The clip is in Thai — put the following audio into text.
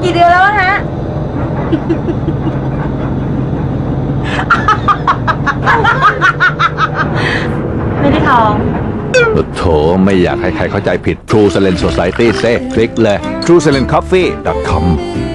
กี่เดือนแล้วฮะ ไม่ได้ท้องโถไม่อยากให้ใครเข้าใจผิด True Silent Society เซ่คลิกเลย truesilentcoffee.com